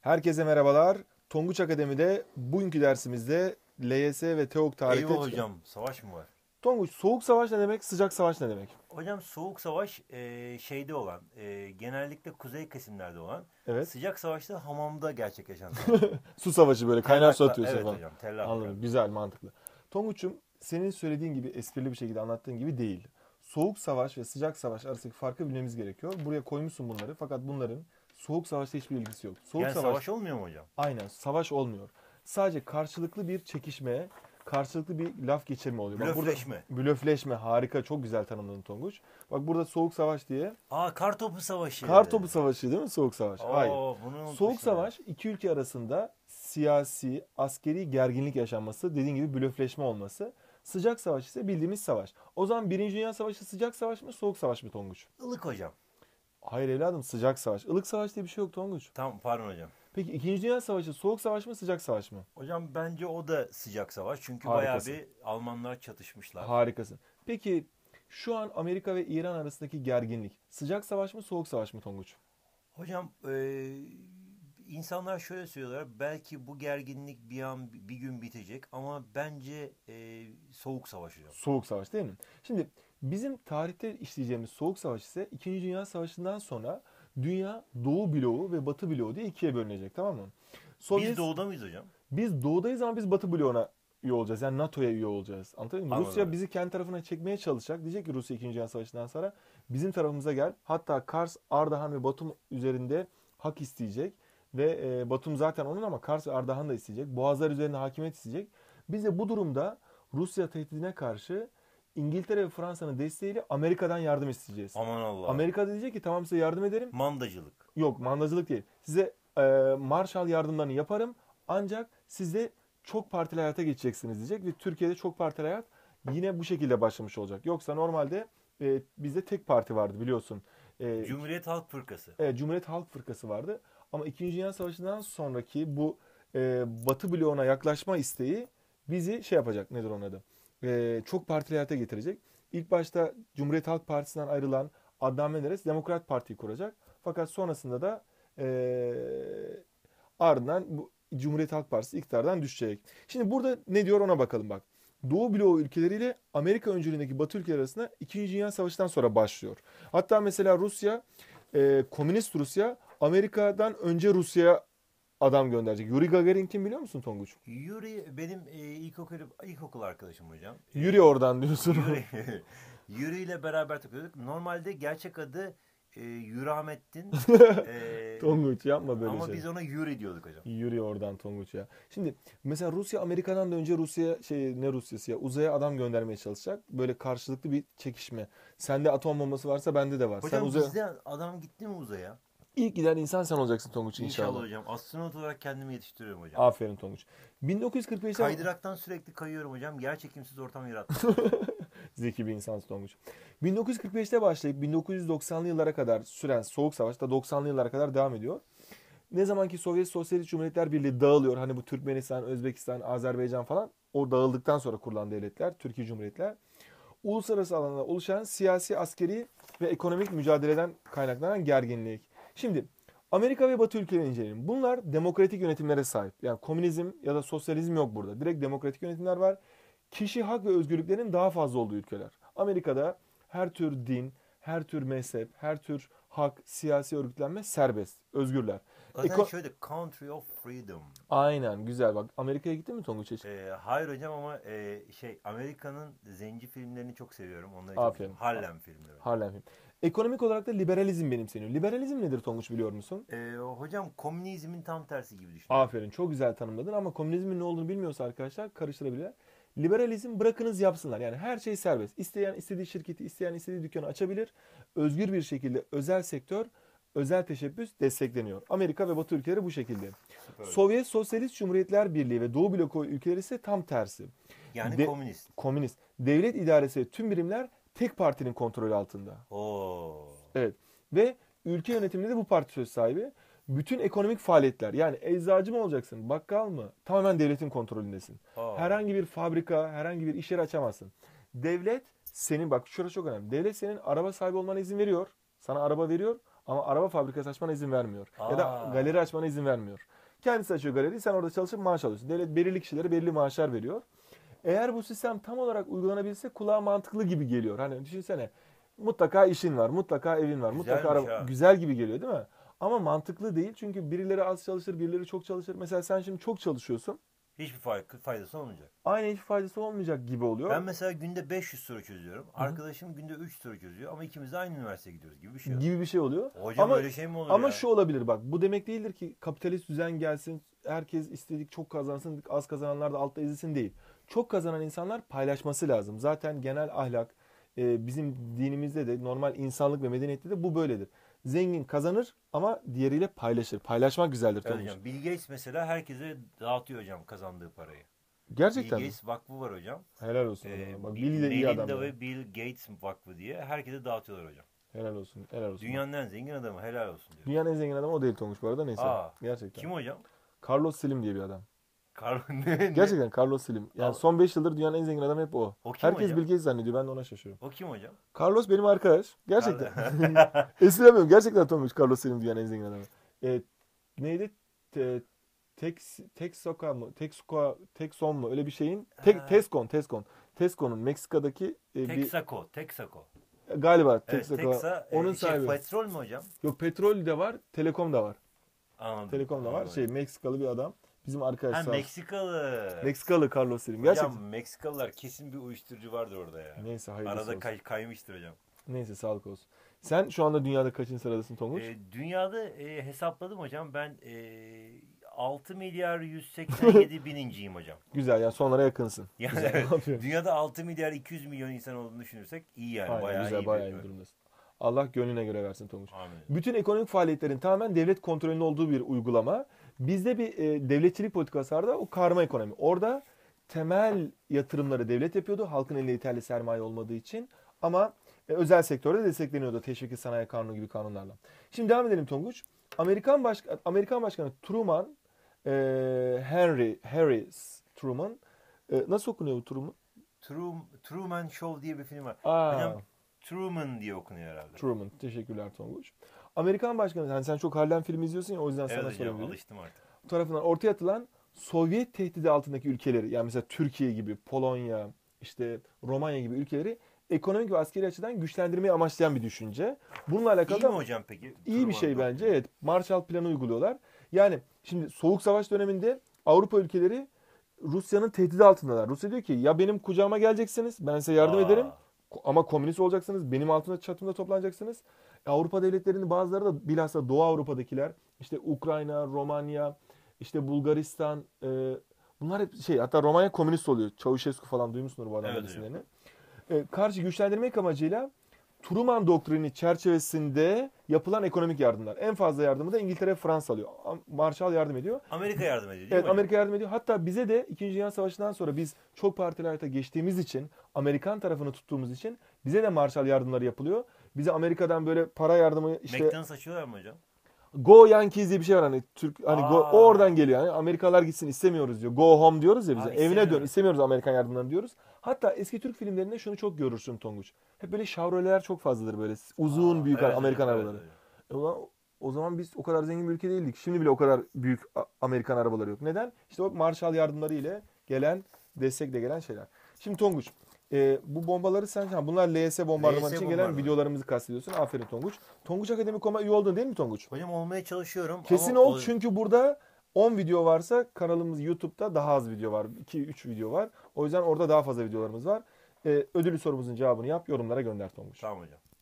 Herkese merhabalar. Tonguç Akademi'de bugünkü dersimizde LYS ve TEOG tarihte Eyvah hocam, savaş mı var? Tonguç, soğuk savaş ne demek, sıcak savaş ne demek? Hocam soğuk savaş şeyde olan, genellikle kuzey kesimlerde olan, Evet. sıcak savaşta hamamda gerçekleşen savaş. Su savaşı böyle kaynar su Tellakla, atıyorsun evet falan. hocam, tellakla. Anladım. Güzel, mantıklı. Tonguç'um senin söylediğin gibi esprili bir şekilde anlattığın gibi değil. Soğuk savaş ve sıcak savaş arasındaki farkı bilmemiz gerekiyor. Buraya koymuşsun bunları fakat bunların soğuk savaşla hiçbir ilgisi yok. Soğuk Yani savaş savaş olmuyor mu hocam? aynen savaş olmuyor. Sadece karşılıklı bir çekişmeye, karşılıklı bir laf geçirme oluyor. Bak burada Blöfleşme. blöfleşme harika, çok güzel tanımladın Tonguç. Bak burada soğuk savaş diye. Aa, kartopu savaşı. Kartopu savaşı değil mi soğuk savaş? Hayır. Oo, bunu Soğuk unutmuştum ya. savaş iki ülke arasında siyasi, askeri gerginlik yaşanması, dediğin gibi blöfleşme olması. Sıcak savaş ise bildiğimiz savaş. O zaman Birinci Dünya Savaşı sıcak savaş mı, soğuk savaş mı Tonguç? Ilık hocam. Hayır evladım, sıcak savaş. Ilık savaş diye bir şey yok Tonguç. Tamam, pardon hocam. Peki İkinci Dünya Savaşı soğuk savaş mı, sıcak savaş mı? Hocam bence o da sıcak savaş. Çünkü bayağı Harikasın. bir Almanlar çatışmışlar. Harikasın. Peki şu an Amerika ve İran arasındaki gerginlik sıcak savaş mı, soğuk savaş mı Tonguç? Hocam insanlar şöyle söylüyorlar. Belki bu gerginlik bir gün bitecek ama bence soğuk savaş hocam. Soğuk savaş değil mi? Şimdi bizim tarihte işleyeceğimiz soğuk savaş ise İkinci Dünya Savaşı'ndan sonra dünya Doğu bloğu ve Batı bloğu diye ikiye bölünecek, tamam mı? Biz Sovyet doğuda mıyız hocam? biz doğudayız ama biz Batı bloğuna üye olacağız. Yani NATO'ya üye olacağız. Anladın mı? Anladım Rusya hocam. bizi kendi tarafına çekmeye çalışacak. Diyecek ki Rusya İkinci Dünya Savaşı'ndan sonra bizim tarafımıza gel. Hatta Kars, Ardahan ve Batum üzerinde hak isteyecek. Ve Batum zaten onun ama Kars ve Ardahan da isteyecek. Boğazlar üzerinde hakimiyet isteyecek. Biz de bu durumda Rusya tehdidine karşı İngiltere ve Fransa'nın desteğiyle Amerika'dan yardım isteyeceğiz. Aman Allah'ım. Amerika da diyecek ki tamam size yardım ederim. Mandacılık. Yok, mandacılık değil. Size Marshall yardımlarını yaparım. Ancak siz de çok partili hayata geçeceksiniz diyecek. Ve Türkiye'de çok partili hayat yine bu şekilde başlamış olacak. Yoksa normalde bizde tek parti vardı biliyorsun. E, Cumhuriyet Halk Fırkası. Cumhuriyet Halk Fırkası vardı. Ama İkinci Dünya Savaşı'ndan sonraki bu Batı bloğuna yaklaşma isteği bizi şey yapacak, nedir onun adı? Çok partili hayata getirecek. İlk başta Cumhuriyet Halk Partisi'nden ayrılan Adnan Menderes Demokrat Parti'yi kuracak. Fakat sonrasında da ardından bu Cumhuriyet Halk Partisi iktidardan düşecek. Şimdi burada ne diyor ona bakalım bak. Doğu bloğu ülkeleriyle Amerika öncülüğündeki Batı ülkeleri arasında İkinci Dünya Savaşı'ndan sonra başlıyor. Hatta mesela Rusya, komünist Rusya Amerika'dan önce Rusya'ya adam gönderecek. Yuri Gagarin kim biliyor musun Tonguç? Yuri benim ilkokul arkadaşım hocam. Yuri oradan diyorsun. Yuri Yuri ile beraber takılıyorduk. Normalde gerçek adı Hüramettin. Tonguç yapma böyle Ama şey. biz ona Yuri diyorduk hocam. Yuri oradan Tonguç ya. Şimdi mesela Rusya Amerika'dan da önce Rusya şey ne Rusyası ya uzaya adam göndermeye çalışacak. Böyle karşılıklı bir çekişme. Sende atom bombası varsa bende de var. Sen Hocam uzaya bizde adam gitti mi uzaya? ilk giden insan sen olacaksın Tonguç İnşallah inşallah. hocam. Astronot olarak kendimi yetiştiriyorum hocam. Aferin Tonguç. 1945'te Kaydıraktan sürekli kayıyorum hocam. Yerçekimsiz ortam yaratmak için. zeki bir insansın Tonguç. 1945'te başlayıp 1990'lı yıllara kadar süren Soğuk Savaş da 90'lı yıllara kadar devam ediyor. Ne zaman ki Sovyet Sosyalist Cumhuriyetler Birliği dağılıyor. Hani bu Türkmenistan, Özbekistan, Azerbaycan falan o dağıldıktan sonra kurulan devletler, Türkiye Cumhuriyetler. Uluslararası alanda oluşan siyasi, askeri ve ekonomik mücadeleden kaynaklanan gerginlik. Şimdi Amerika ve Batı ülkelerini inceleyelim. Bunlar demokratik yönetimlere sahip. Yani komünizm ya da sosyalizm yok burada. Direkt demokratik yönetimler var. Kişi hak ve özgürlüklerin daha fazla olduğu ülkeler. Amerika'da her tür din, her tür mezhep, her tür hak, siyasi örgütlenme serbest, özgürler. Zaten şöyle Country of Freedom. Aynen güzel bak. Amerika'ya gittin mi Tonguç hiç? Hayır hocam ama Amerika'nın zenci filmlerini çok seviyorum. Onları çok Aferin. seviyorum. Harlem filmleri. Harlem Film. Ekonomik olarak da liberalizm benimseniyor. Liberalizm nedir Tonguç biliyor musun? Hocam komünizmin tam tersi gibi düşünüyorum. Aferin çok güzel tanımladın ama komünizmin ne olduğunu bilmiyorsa arkadaşlar karıştırabilir. Liberalizm bırakınız yapsınlar. Yani her şey serbest. İsteyen istediği şirketi, isteyen istediği dükkanı açabilir. Özgür bir şekilde özel sektör, özel teşebbüs destekleniyor. Amerika ve Batı ülkeleri bu şekilde. Süper hocam. Sovyet Sosyalist Cumhuriyetler Birliği ve Doğu bloku ülkeleri ise tam tersi. Yani De- komünist. Komünist. Devlet idaresi ve tüm birimler tek partinin kontrolü altında. Oo. Evet. Ve ülke yönetiminde de bu parti söz sahibi. Bütün ekonomik faaliyetler yani eczacı mı olacaksın, bakkal mı? Tamamen devletin kontrolündesin. Aa. Herhangi bir fabrika, herhangi bir iş yeri açamazsın. Devlet senin bak şurası çok önemli. Devlet senin araba sahibi olmana izin veriyor. Sana araba veriyor Ama araba fabrikası açmana izin vermiyor. Ya da Aa. galeri açmana izin vermiyor. Kendisi açıyor galeriyi, sen orada çalışıp maaş alıyorsun. Devlet belirli kişilere belirli maaşlar veriyor. Eğer bu sistem tam olarak uygulanabilse kulağa mantıklı gibi geliyor. Hani düşünsene, mutlaka işin var, mutlaka evin var, mutlaka Güzelmiş araba. ha. Güzel gibi geliyor değil mi? Ama mantıklı değil, çünkü birileri az çalışır, birileri çok çalışır. Mesela sen şimdi çok çalışıyorsun. Hiçbir faydası olmayacak. Aynı hiç faydası olmayacak gibi oluyor. Ben mesela günde 500 soru çözüyorum. Arkadaşım günde 3 soru çözüyor ama ikimiz de aynı üniversiteye gidiyoruz gibi bir şey. Gibi bir şey oluyor. Hocam Ama öyle şey mi olur ama ya? şu olabilir bak. Bu demek değildir ki kapitalist düzen gelsin. Herkes istedik çok kazansın. Az kazananlar da altta ezilsin değil. Çok kazanan insanlar paylaşması lazım. Zaten genel ahlak bizim dinimizde de normal insanlık ve medeniyette de bu böyledir. Zengin kazanır ama diğeriyle paylaşır. Paylaşmak güzeldir Evet Tonguç. hocam. Bill Gates mesela herkese dağıtıyor hocam kazandığı parayı. Gerçekten Bill mi? Gates Vakfı var hocam. Helal olsun adama. Bak Bill de iyi adam Melinda ya. ve Bill Gates Vakfı diye herkese dağıtıyorlar hocam. Helal olsun. Helal olsun. Dünyanın en zengin adamı, helal olsun diyor. Dünyanın en zengin adamı o değil Tonguç bu arada, neyse. Aa, Gerçekten. kim hocam? Carlos Slim diye bir adam. Ne? Gerçekten Carlos Slim. Yani Al- son 5 yıldır dünyanın en zengin adamı hep o. O kim Herkes hocam? Bill Gates zannediyor. Ben de ona şaşırıyorum. O kim hocam? Carlos benim arkadaş. Gerçekten. Esiremiyorum. Gerçekten Tomuş Carlos Slim dünyanın en zengin adamı. E, neydi? Texaco mu? Texon mu? Öyle bir şeyin. Ha. Tescon. Tescon'un Meksika'daki Texaco. galiba Evet, Texaco. Texas. Onun sahibi. Petrol mü hocam? Yok, petrol de var, telekom da var. Anladım. Telekom da var. Anladım. Meksikalı bir adam. Bizim arkadaş Ha, sağ olsun. Meksikalı. Meksikalı Carlos Slim. Gerçekten. Hocam Meksikalılar kesin bir uyuşturucu vardır orada ya. Neyse hayırlısı Arada olsun. kaymıştır hocam. Neyse sağlık olsun. Sen şu anda dünyada kaçıncı sıradasın Tonguç? Dünyada hesapladım hocam. Ben 6 milyar 187 bininciyim hocam. Güzel, yani sonlara yakınsın. Yani Güzel, evet, aferin. dünyada 6 milyar 200 milyon insan olduğunu düşünürsek iyi yani. Aynen, Bayağı güzel, iyi bayağı bir iyi bir bölüm. durumdasın. Allah gönlüne göre versin Tonguç. Amin. Bütün ekonomik faaliyetlerin tamamen devlet kontrolünde olduğu bir uygulama. Bizde bir devletçilik politikası vardı. O karma ekonomi. Orada temel yatırımları devlet yapıyordu. Halkın elinde yeterli sermaye olmadığı için. Ama özel sektörde destekleniyordu. Teşviki sanayi kanunu gibi kanunlarla. Şimdi devam edelim Tonguç. Amerikan Başkanı Truman, Harris Truman. Nasıl okunuyor bu Truman? Truman Show diye bir film var. Aa, Hocam Truman diye okunuyor herhalde. Truman. Teşekkürler Tonguç. Amerikan Başkanı, yani sen çok Harlem filmi izliyorsun ya, o yüzden Evet sana hocam, sorabilirim. alıştım artık. Bu tarafından ortaya atılan Sovyet tehdidi altındaki ülkeleri, yani mesela Türkiye gibi, Polonya, işte Romanya gibi ülkeleri ekonomik ve askeri açıdan güçlendirmeyi amaçlayan bir düşünce. Bununla alakalı İyi da mi hocam peki? iyi bir Truman şey Show? bence. Evet, Marshall Planı uyguluyorlar. Yani şimdi Soğuk Savaş döneminde Avrupa ülkeleri Rusya'nın tehdidi altındalar. Rusya diyor ki ya benim kucağıma geleceksiniz, ben size yardım ederim. Ama komünist olacaksınız, benim altımda çatımda toplanacaksınız. Avrupa devletlerinin bazıları da bilhassa Doğu Avrupa'dakiler, işte Ukrayna, Romanya, işte Bulgaristan, bunlar hep hatta Romanya komünist oluyor. Çavuşescu falan duymuşsunuz bu adamların Evet hocam. isimlerini. Karşı güçlendirmek amacıyla Truman doktrini çerçevesinde yapılan ekonomik yardımlar. En fazla yardımı da İngiltere ve Fransa alıyor. Marshall yardım ediyor. Amerika yardım ediyor değil Evet, mi hocam? Amerika yardım ediyor. Hatta bize de 2. Dünya Savaşı'ndan sonra biz çok partili hayata geçtiğimiz için, Amerikan tarafını tuttuğumuz için bize de Marshall yardımları yapılıyor. Bize Amerika'dan böyle para yardımı, işte McDonald's açıyorlar mı hocam? Go Yankees diye bir şey var, hani Türk, hani Aa. o oradan geliyor. Yani Amerikalılar gitsin istemiyoruz diyor. Go home diyoruz ya bize. Aa, Evine dön, istemiyoruz. istemiyoruz Amerikan yardımlarını diyoruz. Hatta eski Türk filmlerinde şunu çok görürsün Tonguç. Hep böyle Chevrolet'ler çok fazladır, böyle uzun büyük Evet Amerikan hocam, arabaları. evet. O zaman biz o kadar zengin bir ülke değildik. Şimdi bile o kadar büyük Amerikan arabaları yok. Neden? İşte o Marshall yardımları ile gelen, destekle gelen şeyler. Şimdi Tonguç, bu bombaları bunlar LS bombardıman LS için gelen bombardıman. videolarımızı kastediyorsun. Aferin Tonguç. Tonguç Akademi.com'a üye oldun değil mi Tonguç? Hocam olmaya çalışıyorum Kesin ama ol, çünkü burada 10 video varsa kanalımız YouTube'da daha az video var. 2-3 video var. O yüzden orada daha fazla videolarımız var. Ödüllü sorumuzun cevabını yap, yorumlara gönder Tonguç. Tamam hocam.